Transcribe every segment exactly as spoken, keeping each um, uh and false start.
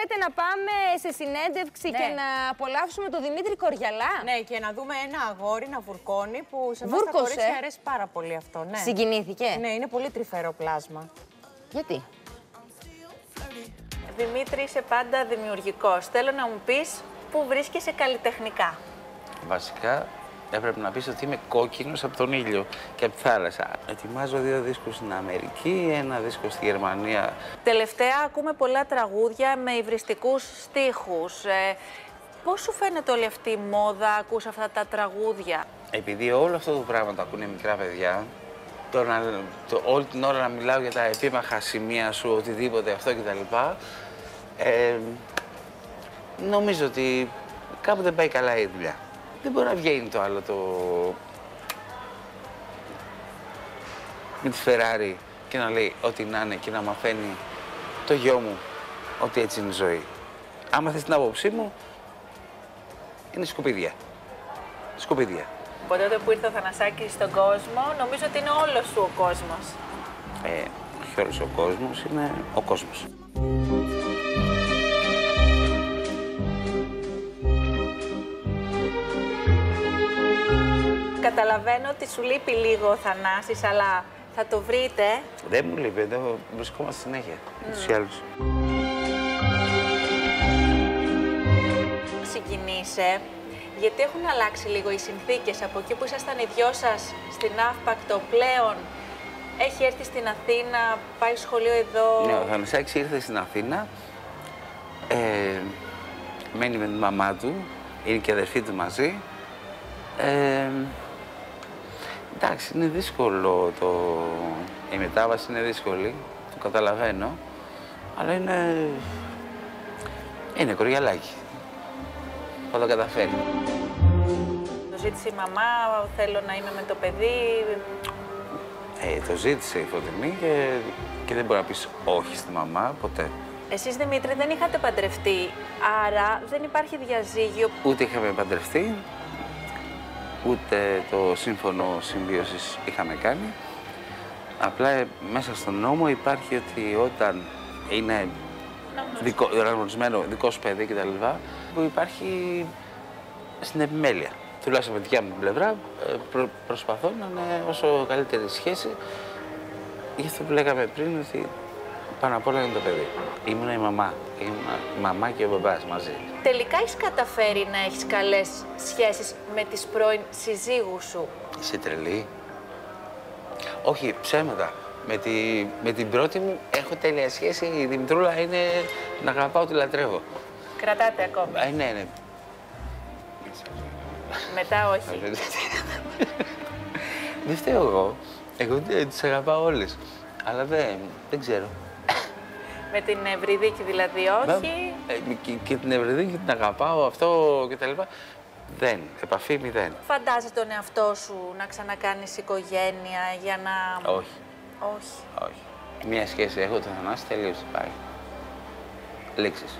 θέλετε να πάμε σε συνέντευξη ναι. και να απολαύσουμε τον Δημήτρη Κοριαλά. Ναι, και να δούμε ένα αγόρι να βουρκώνει που σε εμάς τα κορίτσια αρέσει πάρα πολύ αυτό. Ναι. Συγκινήθηκε. Ναι, είναι πολύ τρυφερό πλάσμα. Γιατί? Δημήτρη, είσαι πάντα δημιουργικός. Θέλω να μου πεις πού βρίσκεσαι καλλιτεχνικά. Βασικά, έπρεπε να πεις ότι είμαι κόκκινος από τον ήλιο και από τη θάλασσα. Ετοιμάζω δύο δίσκους στην Αμερική, ένα δίσκο στη Γερμανία. Τελευταία ακούμε πολλά τραγούδια με υβριστικούς στίχους. Ε, πώς σου φαίνεται όλη αυτή η μόδα, ακούς αυτά τα τραγούδια? Επειδή όλο αυτό το πράγμα το ακούνε μικρά παιδιά, το να, το, όλη την ώρα να μιλάω για τα επίμαχα σημεία σου, οτιδήποτε αυτό κτλ. Ε, νομίζω ότι κάπου δεν πάει καλά η δουλειά. Δεν μπορεί να βγαίνει το άλλο το... με τη Ferrari και να λέει ό,τι να είναι και να μαθαίνει το γιο μου ότι έτσι είναι η ζωή. Άμα θες την άποψή μου, είναι σκουπίδια. Σκουπίδια. Από τότε που ήρθε ο Θανασάκης στον κόσμο, νομίζω ότι είναι όλος σου ο κόσμος. Ε, όχι όλος ο κόσμος, είναι ο κόσμος. Καταλαβαίνω ότι σου λείπει λίγο ο Θανάσης, αλλά θα το βρείτε. Δεν μου λείπει, εδώ βρισκόμαστε συνέχεια, ούτως ή άλλως. Συγκινείσαι, γιατί έχουν αλλάξει λίγο οι συνθήκες από εκεί που ήσασταν οι δυο σας στην Αύπακτο πλέον. Έχει έρθει στην Αθήνα, πάει σχολείο εδώ. Ναι, ο Θανασάκης ήρθε στην Αθήνα, ε, μένει με τη μαμά του, είναι και αδερφή του μαζί. Ε, εντάξει, είναι δύσκολο το... η μετάβαση είναι δύσκολη, το καταλαβαίνω, αλλά είναι... είναι κοριαλάκι. Θα το καταφέρει. Το ζήτησε η μαμά, θέλω να είμαι με το παιδί. Ε, το ζήτησε η Φωτεινή και, και δεν μπορεί να πεις όχι στη μαμά, ποτέ. Εσείς, Δημήτρη, δεν είχατε παντρευτεί, άρα δεν υπάρχει διαζύγιο. Ούτε είχαμε παντρευτεί, ούτε το σύμφωνο συμβίωσης είχαμε κάνει. Απλά ε, μέσα στον νόμο υπάρχει ότι όταν είναι δικό, αναγνωρισμένο δικό σου παιδί κτλ. Που υπάρχει στην επιμέλεια. Τουλάχιστον με δικιά μου πλευρά προ, προσπαθώ να είναι όσο καλύτερη σχέση. Γι' αυτό που λέγαμε πριν ότι πάνω απ' όλα είναι το παιδί. Ήμουνα η μαμά. Ήμουνα η μαμά και ο μπαμπάς μαζί. Τελικά έχεις καταφέρει να έχεις καλές σχέσεις με τις πρώην συζύγους σου? Είσαι τρελή? Όχι, ψέματα. Με, τη, με την πρώτη μου έχω τέλεια σχέση. Η Δημητρούλα είναι να αγαπάω, τη λατρεύω. Κρατάτε ακόμα? Ε, ναι, ναι. Μετά όχι. Δεν φταίω εγώ. Εγώ τις αγαπάω όλες. Αλλά δεν, δεν ξέρω. Με την Ευρυδίκη δηλαδή όχι? Ε, και, και την Ευρυδίκη την αγαπάω, αυτό κτλ. Δεν, επαφή μηδέν. Φαντάζεσαι τον εαυτό σου να ξανακάνεις οικογένεια για να... Όχι. Όχι. Όχι. Μία σχέση έχω, το Θανάση, τελείωσε, πάει. Λήξεις.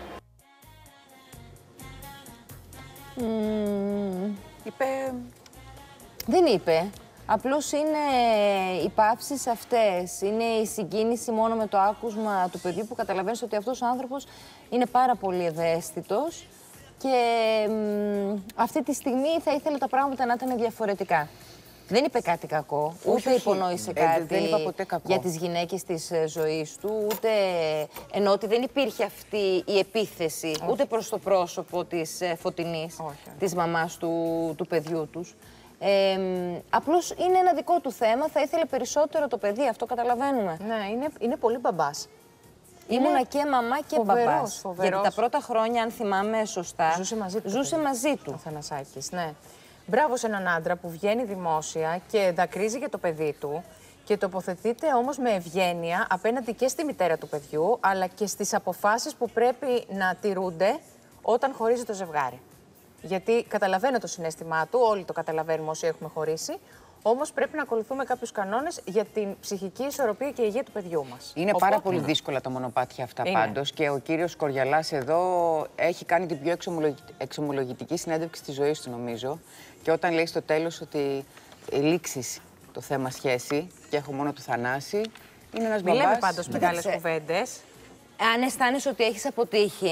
Mm. Είπε... Δεν είπε. Απλώς είναι οι παύσεις αυτές. Είναι η συγκίνηση μόνο με το άκουσμα του παιδιού που καταλαβαίνεις ότι αυτός ο άνθρωπος είναι πάρα πολύ ευαίσθητος και μ, αυτή τη στιγμή θα ήθελε τα πράγματα να ήταν διαφορετικά. Δεν είπε κάτι κακό, ούτε υπονόησε ε, κάτι δεν είπα ποτέ κακό. για τις γυναίκες της ζωής του, ούτε ενώ ότι δεν υπήρχε αυτή η επίθεση όχι. ούτε προς το πρόσωπο της Φωτεινής, όχι. της μαμάς του, του παιδιού τους. Ε, απλώς είναι ένα δικό του θέμα, θα ήθελε περισσότερο το παιδί, αυτό καταλαβαίνουμε. Ναι, είναι, είναι πολύ μπαμπάς. Ήμουνα είναι και μαμά και φοβερός, μπαμπάς. Φοβερός. Γιατί τα πρώτα χρόνια, αν θυμάμαι σωστά, ζούσε μαζί του. Ζούσε μαζί του. Ο Θανασάκης, ναι. Μπράβο σε έναν άντρα που βγαίνει δημόσια και δακρύζει για το παιδί του και τοποθετείται όμως με ευγένεια απέναντι και στη μητέρα του παιδιού, αλλά και στις αποφάσεις που πρέπει να τηρούνται όταν χωρίζει το ζευγάρι. Γιατί καταλαβαίνω το συναίσθημά του, όλοι το καταλαβαίνουμε όσοι έχουμε χωρίσει, όμως πρέπει να ακολουθούμε κάποιους κανόνες για την ψυχική ισορροπία και υγεία του παιδιού μας. Είναι Οπότε... πάρα πολύ δύσκολα τα μονοπάτια αυτά πάντως και ο κύριος Κοριαλάς εδώ έχει κάνει την πιο εξομολογητική συνέντευξη της ζωής του, νομίζω. Και όταν λέει στο τέλος ότι λήξεις το θέμα σχέση και έχω μόνο το Θανάση, είναι ένας μπαμπάς... Μην λέμε πάντως μεγάλες κουβέντες. Αν αισθάνεσαι ότι έχεις αποτύχει,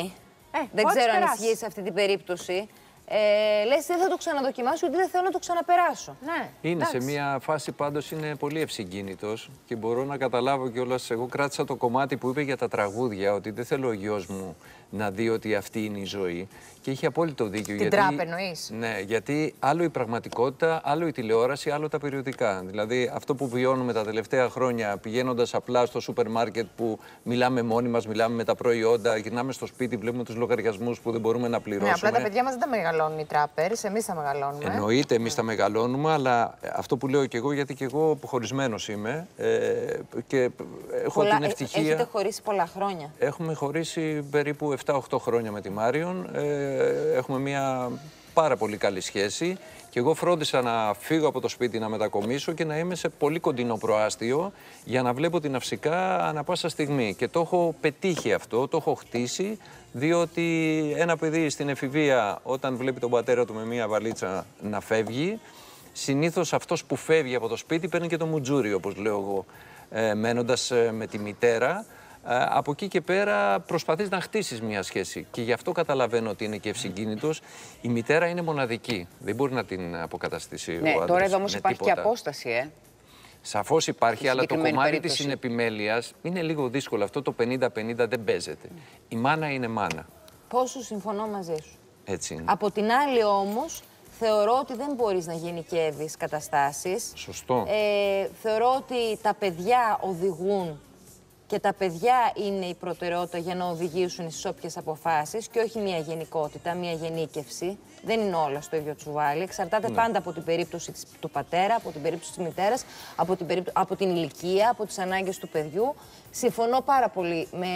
Ε, δεν ξέρω αν περάσει. ισχύει σε αυτή την περίπτωση. Ε, λες δεν θα το ξαναδοκιμάσω γιατί δεν θέλω να το ξαναπεράσω. Ναι. Είναι Εντάξει. σε μια φάση πάντως είναι πολύ ευσυγκίνητος και μπορώ να καταλάβω κιόλας. Εγώ κράτησα το κομμάτι που είπε για τα τραγούδια, ότι δεν θέλω ο γιος μου να δει ότι αυτή είναι η ζωή. Και είχε απόλυτο δίκιο. Την γιατί, τράπ εννοείς? Ναι, γιατί άλλο η πραγματικότητα, άλλο η τηλεόραση, άλλο τα περιοδικά. Δηλαδή αυτό που βιώνουμε τα τελευταία χρόνια πηγαίνοντας απλά στο σούπερ μάρκετ που μιλάμε μόνοι μας, μιλάμε με τα προϊόντα, γυρνάμε στο σπίτι, βλέπουμε τους λογαριασμούς που δεν μπορούμε να πληρώσουμε. Ναι, απλά τα παιδιά μας δεν τα μεγαλώνουν οι τράπερς, εμείς τα μεγαλώνουμε. Εννοείται, εμείς τα μεγαλώνουμε, αλλά αυτό που λέω και εγώ, γιατί και εγώ αποχωρισμένος είμαι ε, και έχω Πολλά, την ευτυχία. Έχετε χωρίσει πολλά χρόνια. Έχουμε χωρίσει περίπου επτά οχτώ χρόνια με τη Μάριον. Ε, έχουμε μια πάρα πολύ καλή σχέση και εγώ φρόντισα να φύγω από το σπίτι, να μετακομίσω και να είμαι σε πολύ κοντινό προάστιο για να βλέπω την Αυσικά ανά πάσα στιγμή. Και το έχω πετύχει αυτό, το έχω χτίσει, διότι ένα παιδί στην εφηβεία όταν βλέπει τον πατέρα του με μια βαλίτσα να φεύγει, συνήθως αυτός που φεύγει από το σπίτι παίρνει και το μουτζούρι, όπως λέω εγώ, ε, μένοντας ε, με τη μητέρα. Από εκεί και πέρα προσπαθείς να χτίσεις μια σχέση και γι' αυτό καταλαβαίνω ότι είναι και ευσυγκίνητος. Η μητέρα είναι μοναδική, δεν μπορεί να την αποκαταστήσει Ναι, ο άντρας. τώρα εδώ όμως υπάρχει τίποτα. και απόσταση, ε. Σαφώς υπάρχει, Στη αλλά το συγκεκριμένη κομμάτι περίπτωση. της συνεπιμέλειας είναι λίγο δύσκολο. Αυτό το πενήντα πενήντα δεν παίζεται. Η μάνα είναι μάνα. Πόσο συμφωνώ μαζί σου. Έτσι είναι. Από την άλλη όμως, θεωρώ ότι δεν μπορείς να γενικεύεις καταστάσεις. Σωστό. Ε, θεωρώ ότι τα παιδιά οδηγούν και τα παιδιά είναι η προτεραιότητα για να οδηγήσουν στις όποιες αποφάσεις και όχι μια γενικότητα, μια γενίκευση. Δεν είναι όλα στο ίδιο τσουβάλι. Εξαρτάται Ναι. πάντα από την περίπτωση της, του πατέρα, από την περίπτωση της μητέρας, από την, περίπτω, από την ηλικία, από τις ανάγκες του παιδιού. Συμφωνώ πάρα πολύ με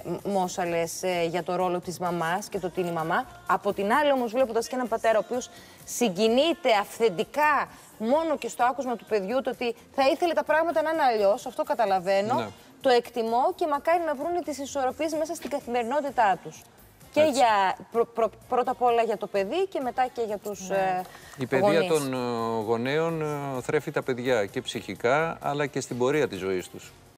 όσα λες ε, για το ρόλο της μαμάς και το τι είναι η μαμά. Από την άλλη όμως βλέποντας και έναν πατέρα ο οποίος συγκινείται αυθεντικά μόνο και στο άκουσμα του παιδιού, το ότι θα ήθελε τα πράγματα να είναι αλλιώς, αυτό καταλαβαίνω. Ναι. Το εκτιμώ και μακάρι να βρουν τις ισορροπίες μέσα στην καθημερινότητά τους. Και Έτσι. για, προ, προ, πρώτα απ' όλα για το παιδί και μετά και για τους ε, Η παιδεία γονείς. των ε, γονέων ε, θρέφει τα παιδιά και ψυχικά, αλλά και στην πορεία της ζωής τους.